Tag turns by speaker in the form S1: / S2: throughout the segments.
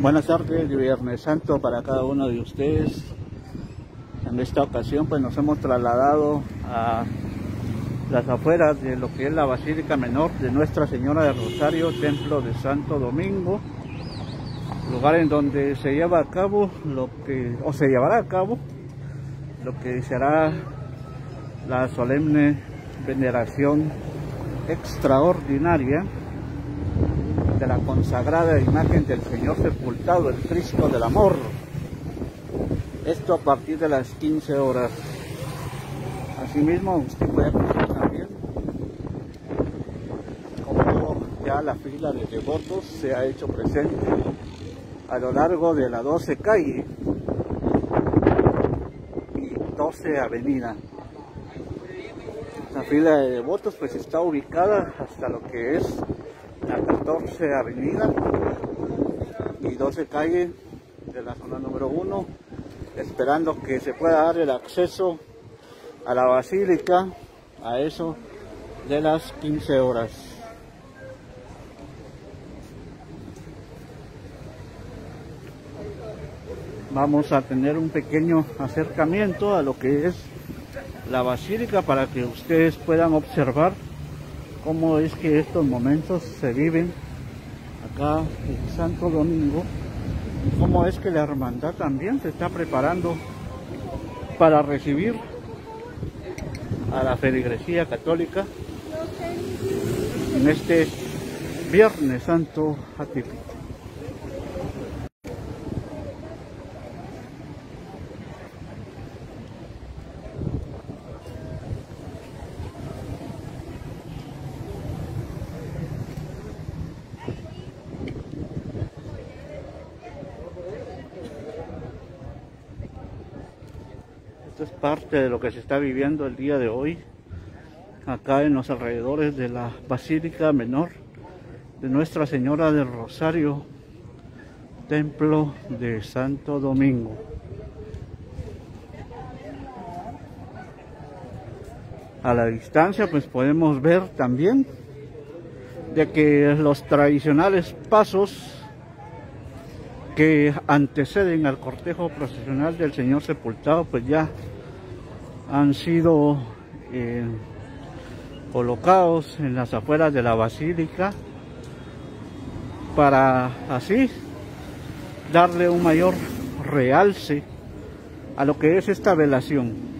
S1: Buenas tardes, Viernes Santo para cada uno de ustedes. En esta ocasión pues nos hemos trasladado a las afueras de lo que es la Basílica Menor de Nuestra Señora del Rosario, Templo de Santo Domingo, lugar en donde se lleva a cabo se llevará a cabo lo que será la solemne veneración extraordinaria de la consagrada imagen del Señor sepultado, el Cristo del Amor. Esto a partir de las 15 horas. Asimismo, usted puede apreciar también cómo ya la fila de devotos se ha hecho presente a lo largo de la 12 calle y 12 avenida. La fila de devotos pues está ubicada hasta lo que es la 14 avenida y 12 calle de la zona número 1, esperando que se pueda dar el acceso a la basílica a eso de las 15 horas. Vamos a tener un pequeño acercamiento a lo que es la basílica para que ustedes puedan observar cómo es que estos momentos se viven acá en Santo Domingo, y cómo es que la hermandad también se está preparando para recibir a la feligresía católica en este Viernes Santo atípico. Esto es parte de lo que se está viviendo el día de hoy acá en los alrededores de la Basílica Menor de Nuestra Señora del Rosario, Templo de Santo Domingo. A la distancia pues podemos ver también de que los tradicionales pasos que anteceden al cortejo procesional del Señor sepultado pues ya han sido colocados en las afueras de la basílica para así darle un mayor realce a lo que es esta velación.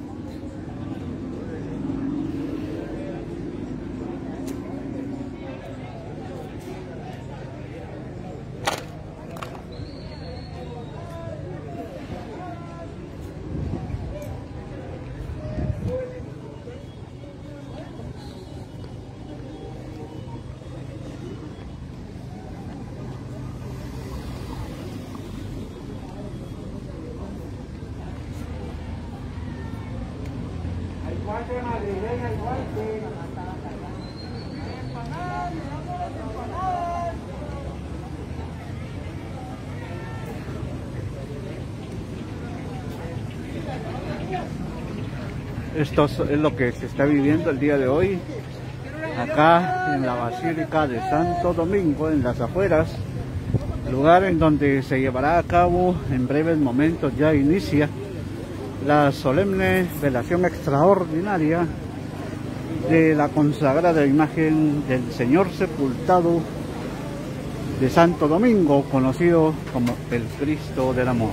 S1: Esto es lo que se está viviendo el día de hoy acá en la Basílica de Santo Domingo, en las afueras, lugar en donde se llevará a cabo en breves momentos. Ya inicia la solemne velación extraordinaria de la consagrada imagen del Señor sepultado de Santo Domingo, conocido como el Cristo del Amor.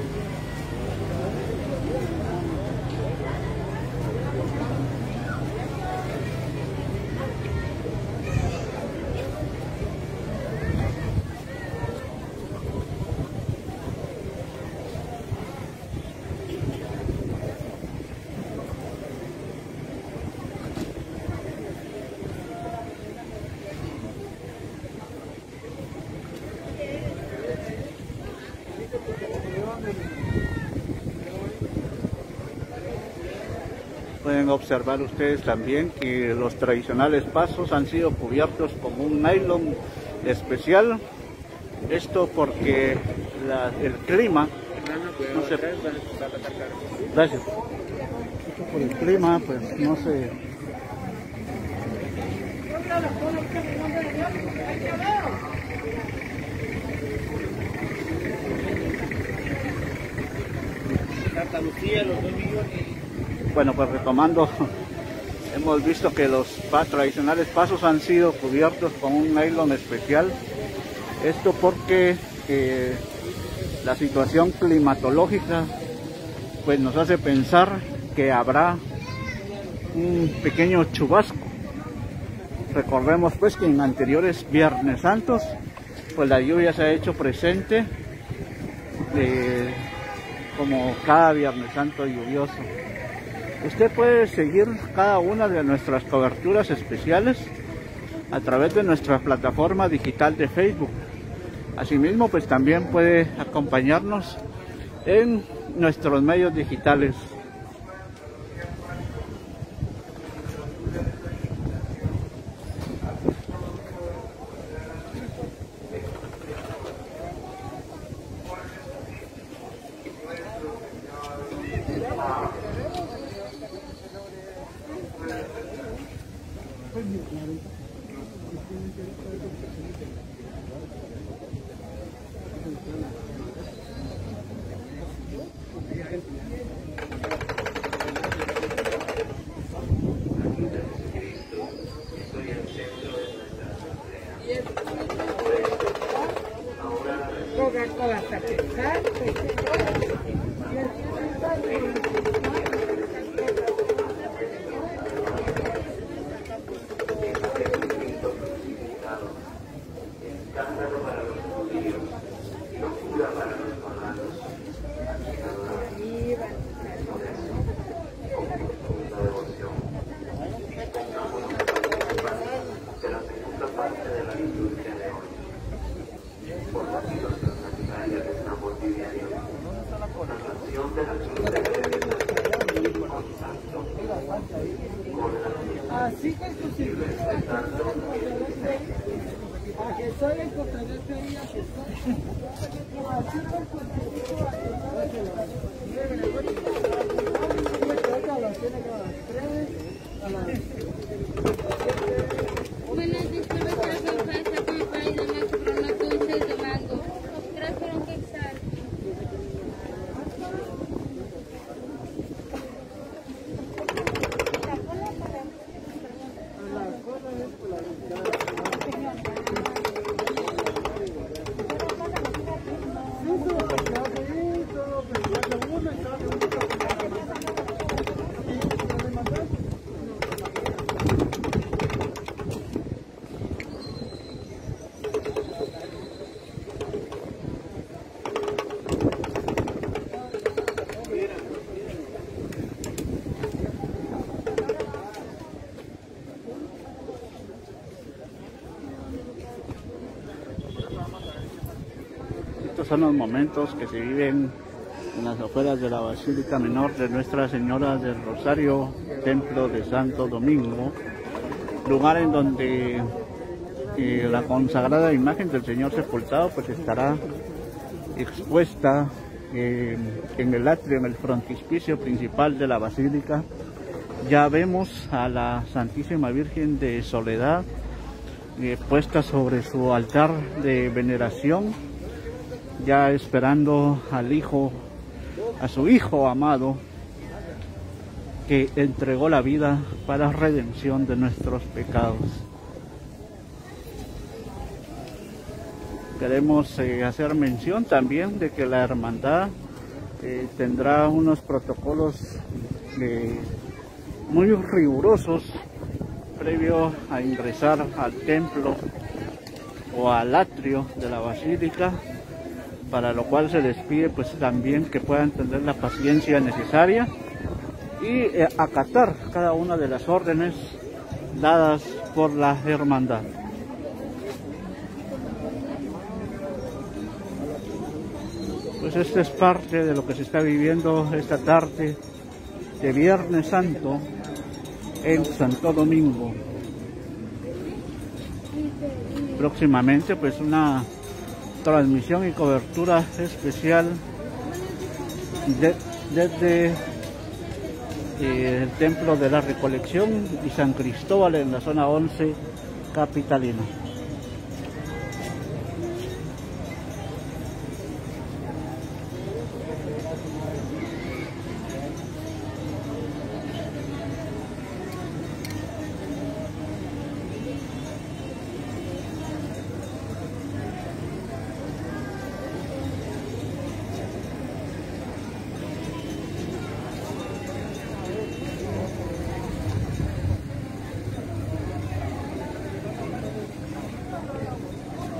S1: Pueden observar ustedes también que los tradicionales pasos han sido cubiertos con un nylon especial. Esto porque el clima, no sé, gracias. Esto por el clima, pues no se
S2: Santa Lucía, los 2 millones.
S1: Bueno, pues retomando, hemos visto que los tradicionales pasos han sido cubiertos con un nylon especial. Esto porque la situación climatológica pues nos hace pensar que habrá un pequeño chubasco. Recordemos pues que en anteriores Viernes Santos pues la lluvia se ha hecho presente como cada Viernes Santo lluvioso. Usted puede seguir cada una de nuestras coberturas especiales a través de nuestra plataforma digital de Facebook. Asimismo pues también puede acompañarnos en nuestros medios digitales.
S3: Así que tu significado a que soy el contratante y a que soy así que el
S4: Buenas disculpas, pasa con el país de Macho, pero no dulces de mango. Trajeron un quetzal.
S1: Estos son los momentos que se viven en las afueras de la Basílica Menor de Nuestra Señora del Rosario, Templo de Santo Domingo, lugar en donde la consagrada imagen del Señor sepultado pues estará expuesta en el atrio, en el frontispicio principal de la Basílica. Ya vemos a la Santísima Virgen de Soledad puesta sobre su altar de veneración, ya esperando a su Hijo amado, que entregó la vida para redención de nuestros pecados. Queremos hacer mención también de que la hermandad tendrá unos protocolos muy rigurosos previo a ingresar al templo o al atrio de la basílica, para lo cual se les pide pues también que puedan tener la paciencia necesaria y acatar cada una de las órdenes dadas por la hermandad. Pues esto es parte de lo que se está viviendo esta tarde de Viernes Santo en Santo Domingo. Próximamente pues una transmisión y cobertura especial desde el Templo de la Recolección y San Cristóbal en la zona 11 capitalina.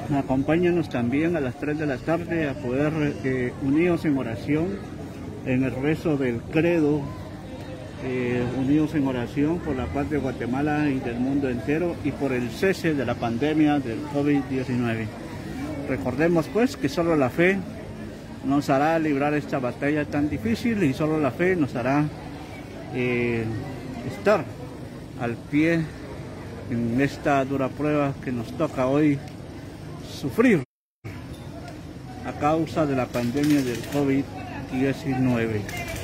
S1: Acompáñanos también a las 3 de la tarde a poder unidos en oración en el rezo del credo, unidos en oración por la paz de Guatemala y del mundo entero y por el cese de la pandemia del COVID-19. Recordemos pues que solo la fe nos hará librar esta batalla tan difícil y solo la fe nos hará estar al pie en esta dura prueba que nos toca hoy sufrir a causa de la pandemia del COVID-19.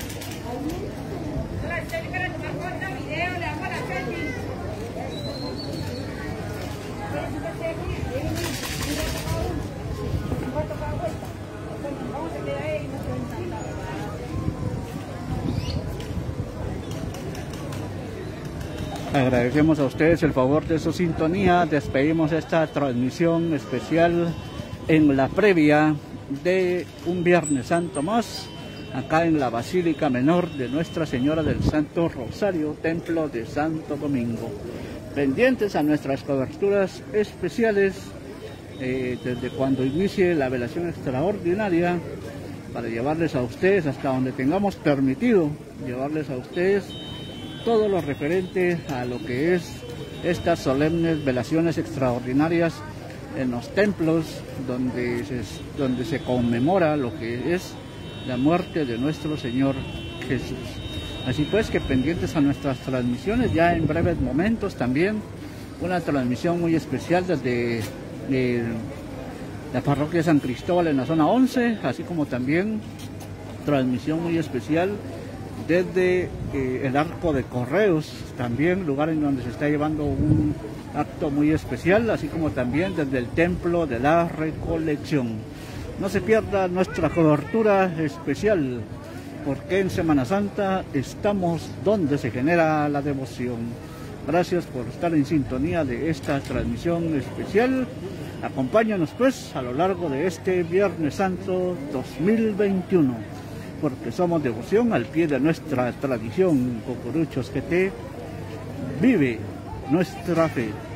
S1: Agradecemos a ustedes el favor de su sintonía. Despedimos esta transmisión especial en la previa de un Viernes Santo más, acá en la Basílica Menor de Nuestra Señora del Santo Rosario, Templo de Santo Domingo. Pendientes a nuestras coberturas especiales desde cuando inicie la velación extraordinaria, para llevarles a ustedes hasta donde tengamos permitido llevarles a ustedes todo lo referente a lo que es estas solemnes velaciones extraordinarias en los templos donde se conmemora lo que es la muerte de nuestro Señor Jesús. Así pues que pendientes a nuestras transmisiones, ya en breves momentos también una transmisión muy especial desde la parroquia de San Cristóbal en la zona 11, así como también transmisión muy especial desde el Arco de Correos, también lugar en donde se está llevando un acto muy especial, así como también desde el Templo de la Recolección. No se pierda nuestra cobertura especial, porque en Semana Santa estamos donde se genera la devoción. Gracias por estar en sintonía de esta transmisión especial. Acompáñanos pues a lo largo de este Viernes Santo 2021. Porque somos devoción al pie de nuestra tradición, Cucuruchos que te vive nuestra fe.